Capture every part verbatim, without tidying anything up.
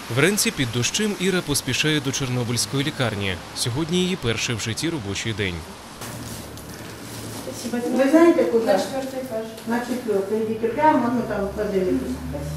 Вранці під дощем Іра поспішає до Чорнобильської лікарні. Сьогодні її перший в житті робочий день. Ви знаєте, куди? На четвертий етаж. На четвертий. Йдіть прямо, ну там подивитися.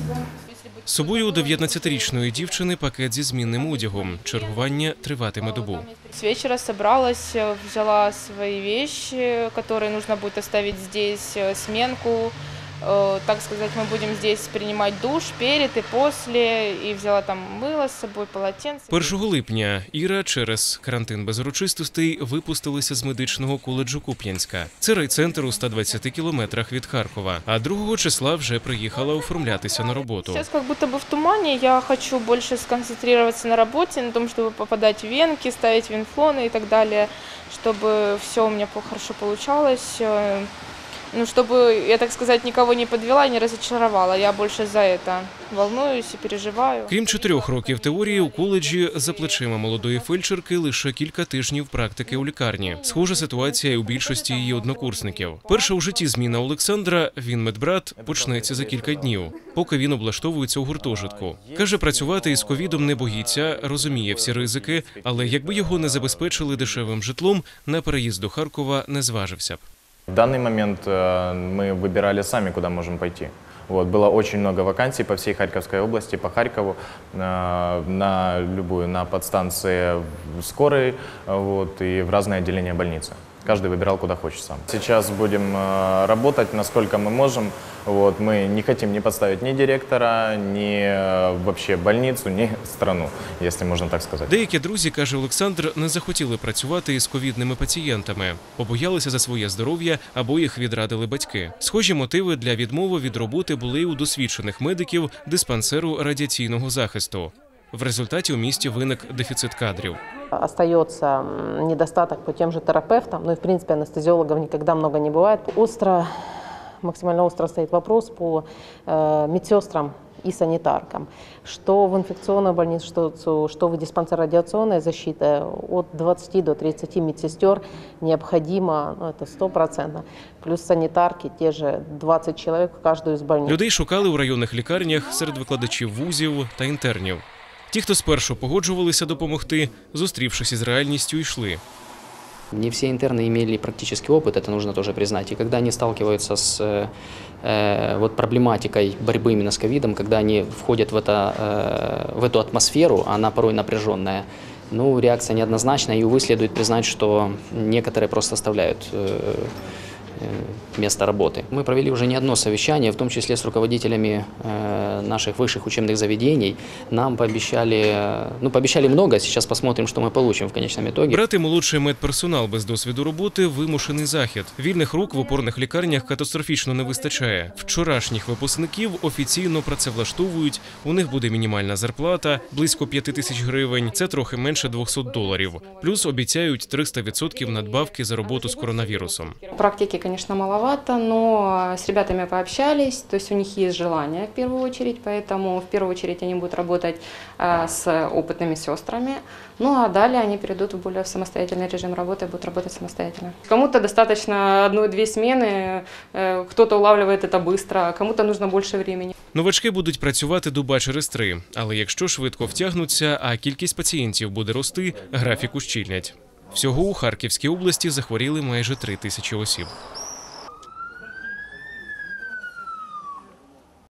З собою у дев'ятнадцятирічної дівчини пакет зі змінним одягом. Чергування триватиме добу. С вечера собралась, взяла свои вещи, которые нужно будет оставить здесь, сменку. Так сказать, мы будем здесь принимать душ перед и после, и взяла там мыло с собой, полотенце. першого липня Іра через карантин без урочистостей випустилася з медичного коледжу Куп'янська. Це райцентр у ста двадцяти кілометрах від Харкова. А другого числа вже приїхала оформлятися на роботу. Сейчас как будто бы в тумане, я хочу больше сконцентрироваться на работе, на том, чтобы попадать в венки, ставить венфлоны и так далее, чтобы все у меня хорошо получалось. Ну, чтобы, я так сказать, никого не подвела, не разочаровала. Я больше за это волнуюсь і переживаю. Крім чотирьох років теорії, у коледжі за плечима молодої фельдшерки лише кілька тижнів практики у лікарні. Схожа ситуація і у більшості її однокурсників. Перша у житті зміна Олександра, він медбрат, почнеться за кілька днів, поки він облаштовується у гуртожитку. Каже, працювати із ковідом не боїться, розуміє всі ризики, але якби його не забезпечили дешевим житлом, на переїзд до Харкова не зважився б. В данный момент мы выбирали сами, куда можем пойти. Вот, было очень много вакансий по всей Харьковской области, по Харькову, на любую, на подстанции скорой, вот, и в разные отделения больницы. Каждый выбирал, куда хочет сам. Сейчас будем работать, насколько мы можем. Вот, мы не хотим не подставить ни директора, ни вообще больницу, ни страну, если можна так сказати. Деякі друзі, каже Олександр, не захотіли працювати із ковідними пацієнтами. Побоялися за своє здоров'я або їх відрадили батьки. Схожі мотиви для відмови від роботи були у досвідчених медиків диспансеру радіаційного захисту. В результаті у місті виник дефіцит кадрів. Остается недостаток по тем же терапевтам, ну и в принципе анестезиологов никогда много не бывает. Остро, максимально остро стоит вопрос по э, медсестрам и санитаркам. Что в инфекционной больнице, что, что в диспансер радиационной защиты, от двадцати до тридцати медсестер необходимо, ну это сто процентов, плюс санитарки, те же двадцать человек в каждую из больниц. Людей шукали у районних лікарнях серед викладачів вузів та інтернів. Ті, хто спершу погоджувалися допомогти, зустрівшись із реальністю, йшли. Не все интерны имели практический опыт, это нужно тоже признать. И когда они сталкиваются с э, вот проблематикой борьбы именно с ковидом, когда они входят в, это, э, в эту атмосферу, она порой напряженная, ну, реакция неоднозначная, и, увы, следует признать, что некоторые просто оставляют э, место работы. Мы провели уже не одно совещание, в том числе с руководителями наших высших учебных заведений. Нам пообещали, ну, пообещали много, сейчас посмотрим, что мы получим в конечном итоге. Брати молодший медперсонал без досвіду роботи – вимушений захід. Вільних рук в опорних лікарнях катастрофічно не вистачає. Вчорашніх випускників офіційно працевлаштовують, у них буде мінімальна зарплата – близько п'яти тисяч гривень, це трохи менше двохсот доларів. Плюс обіцяють триста відсотків надбавки за роботу з коронавірусом. Практики, конечно, маловато, но с ребятами пообщались, то есть у них есть желание в первую очередь, поэтому в первую очередь они будут работать с опытными сестрами, ну а далее они перейдут в более самостоятельный режим работы и будут работать самостоятельно. Кому-то достаточно одной-две смены, кто-то улавливает это быстро, кому-то нужно больше времени. Новачки будуть працювати доба через три, але якщо швидко втягнуться, а кількість пацієнтів буде рости, графік ущільнять. Всього у Харківській області захворіли майже три тисячі осіб.